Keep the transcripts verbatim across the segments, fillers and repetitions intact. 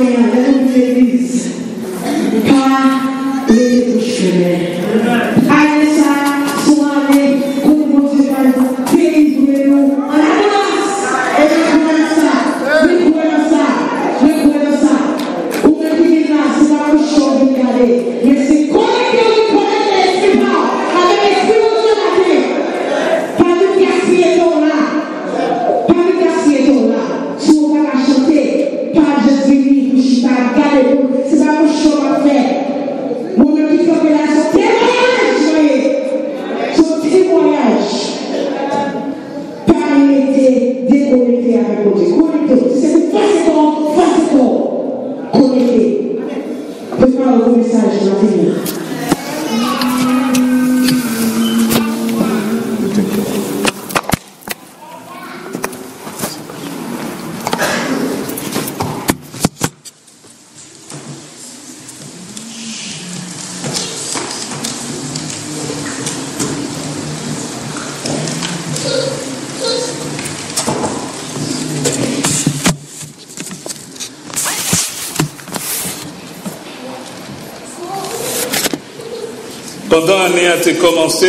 Pendant l'année a été commencé,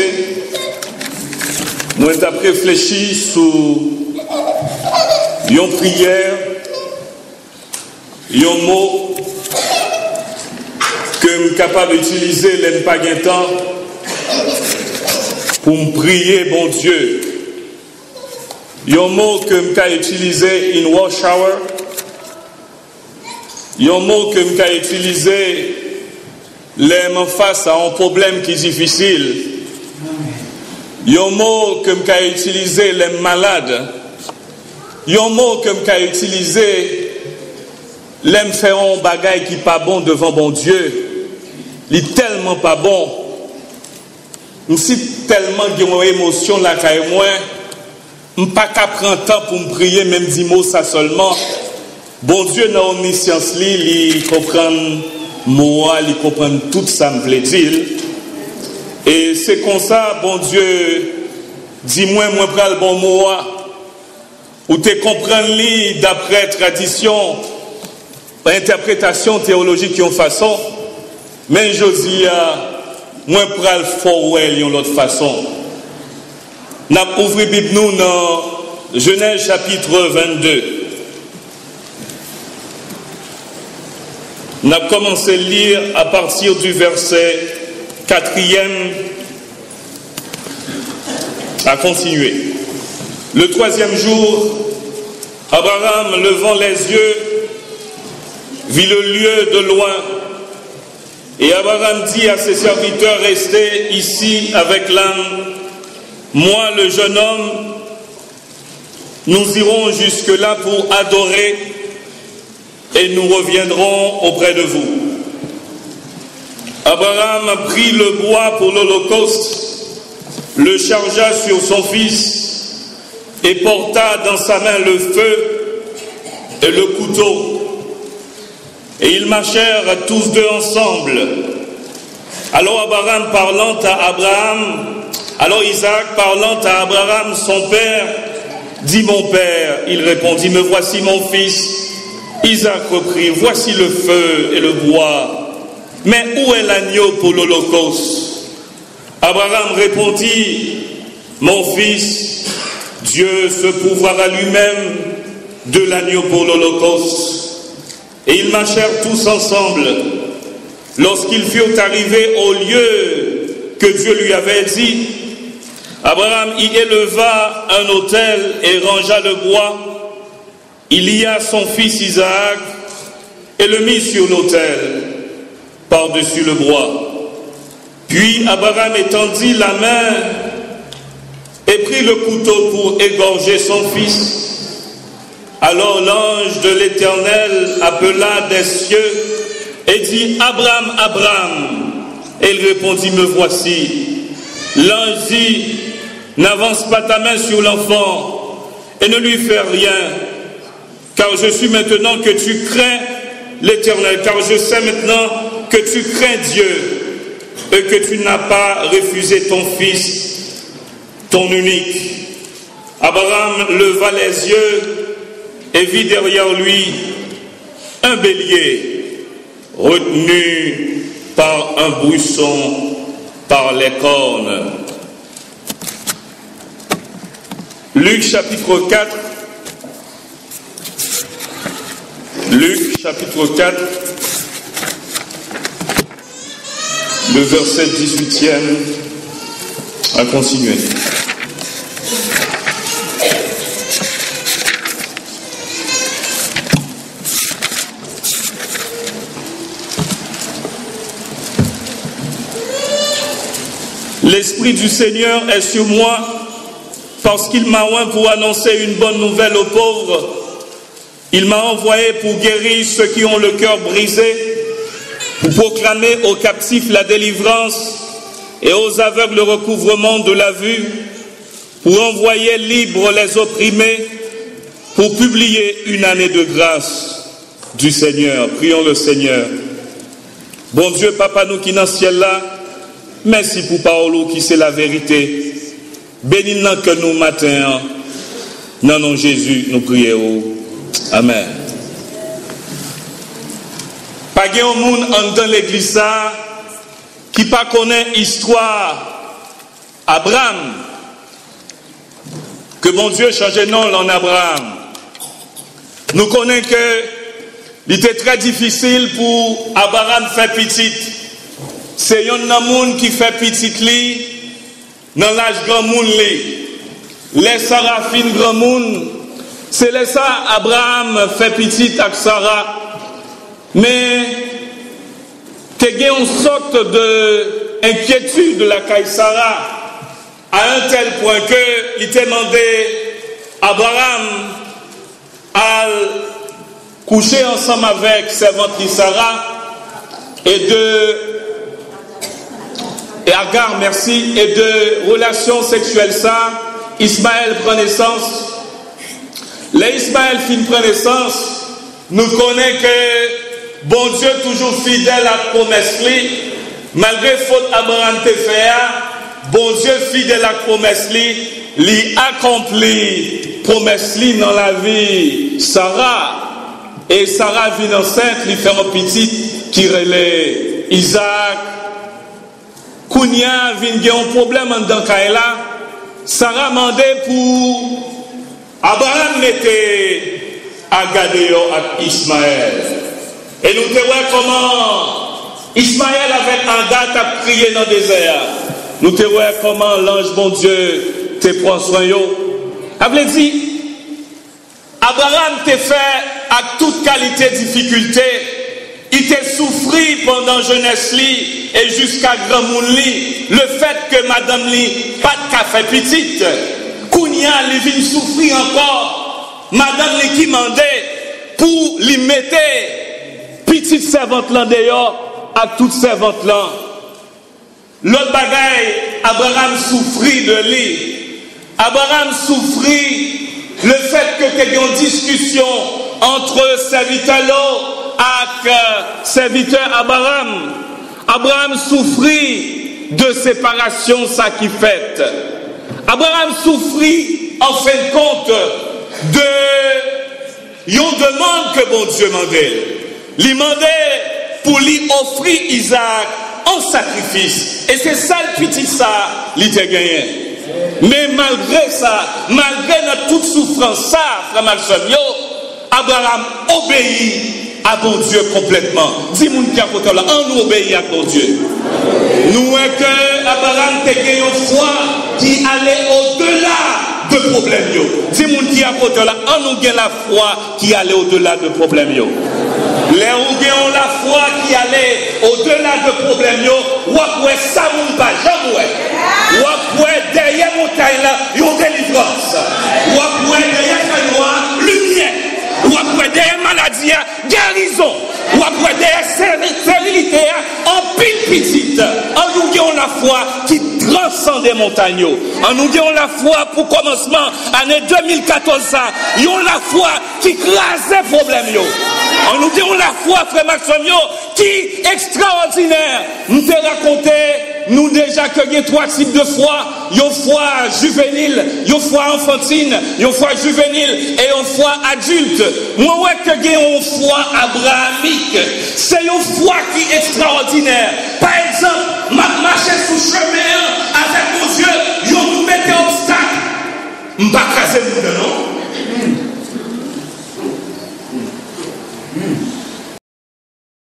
moi j'ai réfléchi sur une prière, un mot que je suis capable d'utiliser les pas de temps pour me prier, bon Dieu. Un mot que je peux utiliser in rush hour, un mot que je peux utiliser les face à un problème qui est difficile. Il y a un mot que je peux utiliser les malades. Il y a un mot que je peux utiliser les faire un bagage qui n'est pas bon devant bon Dieu. Il est tellement pas bon. Je suis tellement une émotion là qu'à moi. Je ne peux pas prendre temps pour me prier, même dix mots ça seulement. Bon Dieu dans l'omniscience, il comprend moi, il comprend tout ça, me plaît-il. Et c'est comme ça, bon Dieu, dis-moi, moi, prends le bon mot, ou te comprendre li d'après tradition, interprétation théologique en façon, mais je dis, moi, prends le fort en l'autre façon. Nous avons ouvert la Bible nous dans Genèse chapitre vingt-deux. Nous avons commencé à lire à partir du verset quatrième à continuer. Le troisième jour, Abraham, levant les yeux, vit le lieu de loin. Et Abraham dit à ses serviteurs, restez ici avec l'âne. Moi, le jeune homme, nous irons jusque-là pour adorer et nous reviendrons auprès de vous. Abraham prit le bois pour l'holocauste, le chargea sur son fils et porta dans sa main le feu et le couteau. Et ils marchèrent tous deux ensemble. Alors Abraham parlant à Abraham, alors Isaac parlant à Abraham, son père, dit mon père. Il répondit, me voici mon fils. Isaac reprit, voici le feu et le bois, mais où est l'agneau pour l'holocauste? Abraham répondit, mon fils, Dieu se pourvoira lui-même de l'agneau pour l'holocauste. Et ils marchèrent tous ensemble. Lorsqu'ils furent arrivés au lieu que Dieu lui avait dit, Abraham y éleva un autel et rangea le bois. Il lia son fils Isaac et le mit sur l'autel, par-dessus le bois. Puis Abraham étendit la main et prit le couteau pour égorger son fils. Alors l'ange de l'Éternel appela des cieux et dit, Abraham, Abraham. Et il répondit, me voici. L'ange dit, n'avance pas ta main sur l'enfant et ne lui fais rien. Car je suis maintenant que tu crains l'Éternel, car je sais maintenant que tu crains Dieu et que tu n'as pas refusé ton fils, ton unique. Abraham leva les yeux et vit derrière lui un un bélier retenu par un buisson par les cornes. Luc chapitre quatre. Luc chapitre quatre, le verset dix-huitième à continuer. L'Esprit du Seigneur est sur moi parce qu'il m'a oint pour annoncer une bonne nouvelle aux pauvres. Il m'a envoyé pour guérir ceux qui ont le cœur brisé, pour proclamer aux captifs la délivrance et aux aveugles le recouvrement de la vue, pour envoyer libres les opprimés, pour publier une année de grâce du Seigneur. Prions le Seigneur. Bon Dieu, Papa, nous qui dans le ciel là, merci pour parole qui c'est la vérité. Bénis-nous que nous matin, dans nom Jésus, nous prions. Amen. Pas de monde dans l'église qui pas connaît l'histoire Abraham. Que bon Dieu change nom en Abraham. Nous connaissons que il était très difficile pour Abraham faire petit. C'est un monde qui fait petit li dans l'âge grand monde li. Les Sarafines grand monde. C'est là ça, Abraham fait petit avec Sarah, mais il y a une sorte d'inquiétude de la caille Sarah, à un tel point qu'il demandé à Abraham à coucher ensemble avec servante Sarah et de et Agar, merci, et de relations sexuelles ça, Ismaël prend naissance. Les Ismaël fin prend naissance, nous connaissons que bon Dieu toujours fidèle à la promesse, malgré faute Abraham te fait, bon Dieu fidèle à la promesse, lui accomplit promesse dans la vie Sarah, et Sarah vient enceinte, lui fait un petit qui relève Isaac. Kounia vient un problème dans Kaila, Sarah mandait pour Abraham mettait à Gadéo avec Ismaël. Et nous te voyons comment Ismaël avec un gars a prié dans le désert. Nous te voyons comment l'ange bon Dieu te prend soin. Avait dit, Abraham te fait à toute qualité de difficulté. Il t'a souffri pendant jeunesse li et jusqu'à grand monde li. Le fait que madame li pas de café petite. Kounia li vient souffrir encore. Madame li qui mandait pour lui mettre petite servante là dehors à toute servante là. L'autre bagaille, Abraham souffrit de lui. Abraham souffrit le fait que tu aies une discussion entre serviteur et serviteur Abraham. Abraham souffrit de séparation, ça qui fait. Abraham souffrit en fin de compte de une demande que bon Dieu mandait. Il mandait pour lui offrir Isaac en sacrifice. Et c'est ça le petit ça, il t'a gagné. Mais malgré ça, malgré notre toute souffrance, ça, frère Maxime, Abraham obéit à bon Dieu complètement. Dis-moi qui a côté là, on nous obéit à bon Dieu. Nous est que Abraham t'a gagné une foi qui allait au-delà de problèmes. Dis-moi qui a côté là, on nous gagne la foi qui allait au-delà de problèmes. Les gens la foi qui allait au-delà de problèmes, ou après ça, mon pas jamais. Ou après derrière montagne là, il y a une délivrance. Ou après derrière ça, noir, lumière. Ou après derrière maladie, guérison. Ou après derrière stérilité, en pile petite. En nous ayons la foi qui transcende les montagnes. En nous ayons la foi pour commencement, année deux mille quatorze, ils ont la foi qui crase les problèmes. En nous ayons la foi, frère Maxime, qui est extraordinaire. Nous te raconter nous déjà que il y a trois types de foi, il y a foi juvénile, il y a foi enfantine, il y a foi juvénile et une foi adulte. Moi ouais que il y a une foi abrahamique, c'est une foi qui est extraordinaire. Par exemple, ma marcher sous chemin avec mon Dieu, yo nous mettez obstacle. M'pas craser nous non.